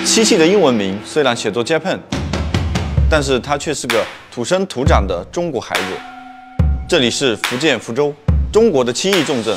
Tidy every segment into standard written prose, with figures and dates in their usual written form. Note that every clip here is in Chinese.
漆器的英文名虽然写作 Japan， 但是它却是个土生土长的中国孩子。这里是福建福州，中国的漆艺重镇。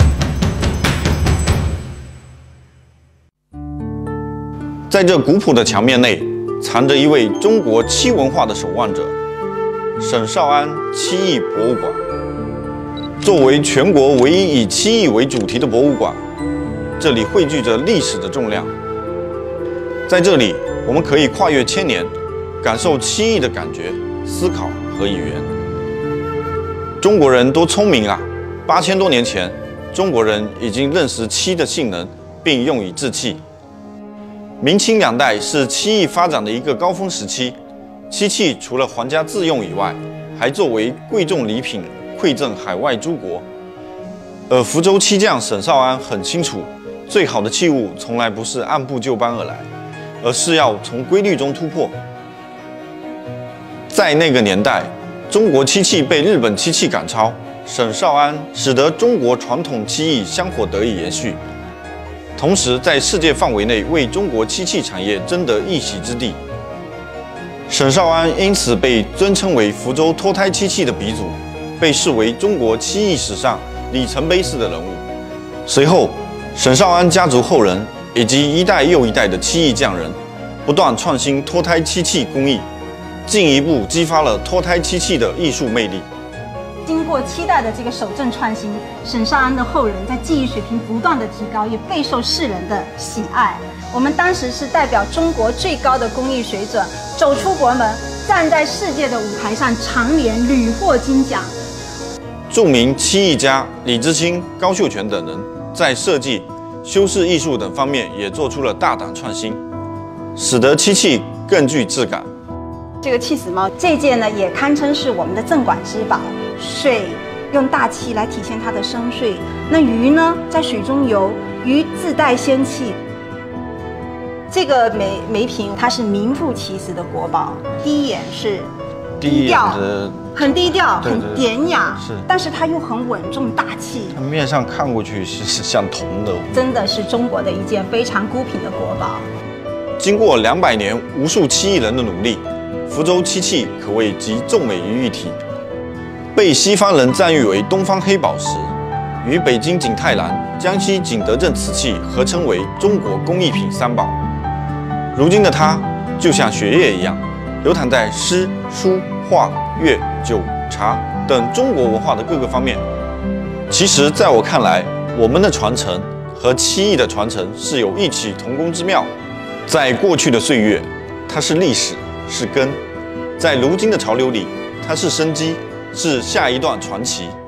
在这古朴的墙面内，藏着一位中国漆文化的守望者——沈绍安漆艺博物馆。作为全国唯一以漆艺为主题的博物馆，这里汇聚着历史的重量。在这里，我们可以跨越千年，感受漆艺的感觉、思考和语言。中国人多聪明啊！8000多年前，中国人已经认识漆的性能，并用以制器。明清两代是漆艺发展的一个高峰时期，漆器除了皇家自用以外，还作为贵重礼品馈赠海外诸国。而福州漆匠沈绍安很清楚，最好的器物从来不是按部就班而来，而是要从规律中突破。在那个年代，中国漆器被日本漆器赶超，沈绍安使得中国传统漆艺香火得以延续，同时在世界范围内为中国漆器产业争得一席之地。沈绍安因此被尊称为福州脱胎漆器的鼻祖，被视为中国漆艺史上里程碑式的人物。随后，沈绍安家族后人以及一代又一代的漆艺匠人，不断创新脱胎漆器工艺，进一步激发了脱胎漆器的艺术魅力。 经过7代的这个守正创新，沈绍安的后人在技艺水平不断的提高，也备受世人的喜爱。我们当时是代表中国最高的工艺水准，走出国门，站在世界的舞台上，常年屡获金奖。 著名漆艺家李之清、高秀全等人在设计、修饰艺术等方面也做出了大胆创新，使得漆器更具质感。 这个气死猫这件呢，也堪称是我们的镇馆之宝。水用大气来体现它的深邃，那鱼呢在水中游，鱼自带仙气。这个梅瓶它是名副其实的国宝，第一眼是低调，很低调，很典雅，但是它又很稳重大气。 它面上看过去是像铜的， 真的是中国的一件非常孤品的国宝。 经过200年无数漆艺人的努力，福州漆器可谓集众美于一体，被西方人赞誉为东方黑宝石，与北京景泰蓝、江西景德镇瓷器合称为中国工艺品3宝。如今的它就像血液一样，流淌在诗、书、画、乐、酒、茶等中国文化的各个方面。其实，在我看来，我们的传承和漆艺的传承是有异曲同工之妙。在过去的岁月，它是历史，是根；在如今的潮流里，它是生机，是下一段传奇。